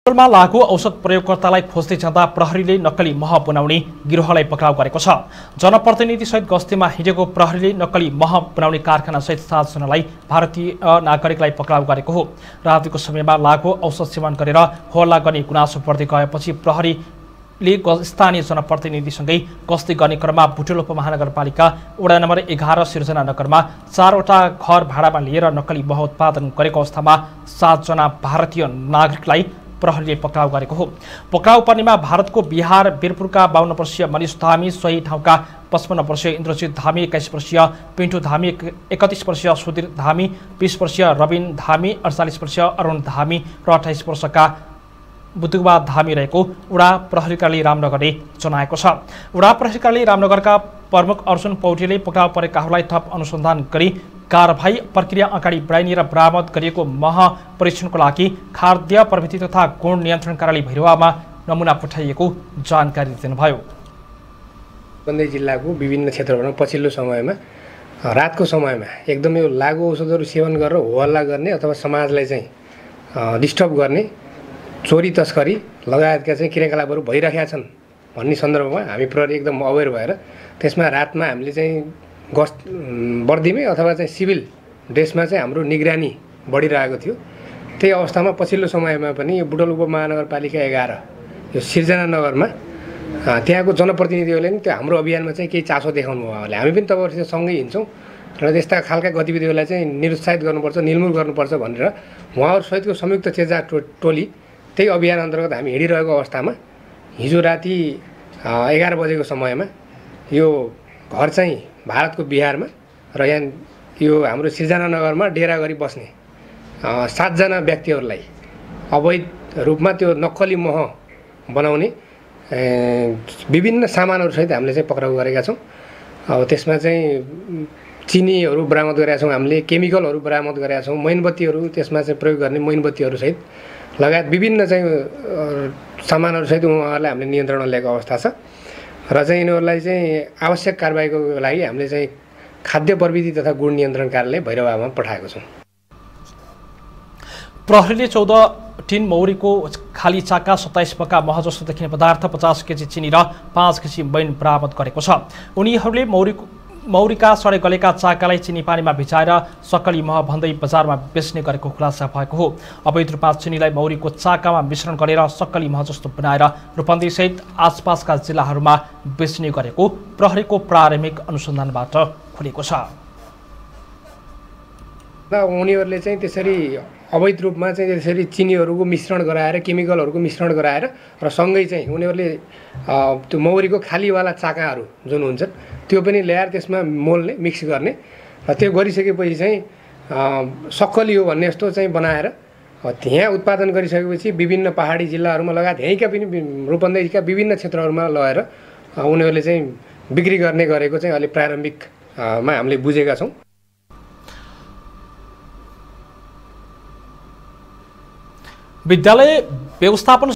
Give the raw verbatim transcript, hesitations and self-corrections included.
बुटोलमा लागू औषध प्रयोगकर्तालाई खोज्दै जाँदा प्रहरीले नक्कली मह बनाउने गिरोहलाई पक्राउ गरेको छ। जनप्रतिनिधिसहित गस्तीमा हिँडेको प्रहरीले नक्कली मह बनाउने कारखानासहित सातजनालाई भारतीय नागरिकलाई पक्राउ गरेको हो। रातिको समयमा लागू औषध सेवन गरेर हल्ला गर्ने गुनासो बढ्दै गएपछि प्रहरीले स्थानीय जनप्रतिनिधिसँगै गस्ती गर्ने क्रममा बुटोल उपमहानगरपालिका वडा नम्बर एघार सिर्जना नगरमा चारवटा घर भाडामा लिएर नक्कली मह उत्पादन गरेको अवस्थामा सातजना भारतीय नागरिकलाई प्रहरीले पक्राउ गरेको हो। पक्राउ पर्नेमा भारतको बिहार वीरपुरका बाहन्न वर्षीय मनिष धामी, सोही ठाउँका पचपन्न वर्षीय इन्द्रजित धामी, एक्काइस वर्षीय पिन्टु धामी, एकतिस वर्षीय सुधीर धामी, बीस वर्षीय रविन धामी, अडचालिस वर्षीय अरुण धामी र अठाइस वर्षका बुद्धुबा धामी रहेको वडा प्रहरी कार्यालय रामनगरले जनाएको छ। वडा प्रहरी कार्यालय रामनगरका प्रमुख अर्जुन पौडेलले पक्राउ परेकाहरूलाई थप अनुसन्धान गरी कारबाही प्रक्रिया अगाडि बढाइने र बरामद गरिएको मह परीक्षणको लागि खाद्य प्रविधि तथा गुण नियन्त्रण कार्यालय भैरवामा नमुना पठाइएको जानकारी दिनुभयो। रूपन्देही जिल्लाको विभिन्न क्षेत्रहरूमा पछिल्लो समयमा रातको समयमा एकदमै लागू औषधहरू सेवन गरेर होहल्ला गर्ने अथवा समाजलाई चाहिँ डिस्टर्ब गर्ने, चोरी तस्करी लगायतका चाहिँ क्रियाकलापहरू भइरहेका छन् भन्ने सन्दर्भमा हामी प्रहरी एकदम अवेर भएर त्यसमा रातमा हामीले चाहिँ गस्त वर्दीमै अथवा चाहिँ सिभिल ड्रेसमा चाहिँ हाम्रो निगरानी बढिरहेको थियो। त्यही अवस्थामा पछिल्लो समयमा पनि यो बुटोल उपमहानगरपालिका एघार यो सिर्जना नगरमा त्यहाँको जनप्रतिनिधिहरूले पनि त्यो हाम्रो अभियानमा चाहिँ केही चासो देखाउनु भयो भने हामी पनि तपाईँहरूसित सँगै हिँड्छौँ र त्यस्ता खालका गतिविधिहरूलाई चाहिँ निरुत्साहित गर्नुपर्छ, निर्मूल गर्नुपर्छ भनेर उहाँहरूसहितको संयुक्त चेजा टोली त्यही अभियान अन्तर्गत हामी हिँडिरहेको अवस्थामा हिजो राति एघार बजेको समयमा यो घर चाहिँ भारतको बिहारमा र यहाँ यो हाम्रो सिर्जना नगरमा डेरा गरी बस्ने सातजना व्यक्तिहरूलाई अवैध रूपमा त्यो नक्कली मह बनाउने विभिन्न सामानहरूसहित हामीले चाहिँ पक्राउ गरेका छौँ। अब त्यसमा चाहिँ चिनीहरू बरामद गरेका छौँ, हामीले केमिकलहरू बरामद गरेका छौँ, मैनबत्तीहरू त्यसमा चाहिँ प्रयोग गर्ने मैनबत्तीहरूसहित लगायत विभिन्न चाहिँ सामानहरूसहित उहाँहरूलाई हामीले नियन्त्रणमा ल्याएको अवस्था छ र चाहिँ यिनीहरूलाई चाहिँ आवश्यक कारबाहीको लागि हामीले चाहिँ खाद्य प्रविधि तथा गुण नियन्त्रण कार्यालय भैरवामा पठाएको छौँ। प्रहरीले चौध टिन मौरीको खाली चाका, सत्ताइस पक्का मह जस्तो देखिने पदार्थ, पचास केजी चिनी र पाँच केजी मैन बरामद गरेको छ। उनीहरूले मौरीको मौरीका सडे गलेका चाकालाई चिनी पानीमा भिजाएर सक्कली मह भन्दै बजारमा बेच्ने गरेको खुलासा भएको हो। अवैध रूपमा चिनीलाई मौरीको चाकामा मिश्रण गरेर सक्कली मह जस्तो बनाएर रूपन्देहीसहित आसपासका जिल्लाहरूमा बेच्ने गरेको प्रहरीको प्रारम्भिक अनुसन्धानबाट खुलेको छ। उनीहरूले चाहिँ त्यसरी अवैध रूपमा चाहिँ त्यसरी चिनीहरूको मिश्रण गराएर, केमिकलहरूको मिश्रण गराएर र सँगै चाहिँ उनीहरूले त्यो मौरीको खालीवाला चाकाहरू जुन हुन्छन् त्यो पनि ल्याएर त्यसमा मोल्ने, मिक्स गर्ने र त्यो गरिसकेपछि चाहिँ सक्कली हो भन्ने जस्तो चाहिँ बनाएर त्यहाँ उत्पादन गरिसकेपछि विभिन्न पहाडी जिल्लाहरूमा लगायत यहीँका पनि रूपन्देहीका विभिन्न क्षेत्रहरूमा लगेर उनीहरूले चाहिँ बिक्री गर्ने गरेको चाहिँ अलि प्रारम्भिकमा हामीले बुझेका छौँ। विद्यालय व्यवस्थापन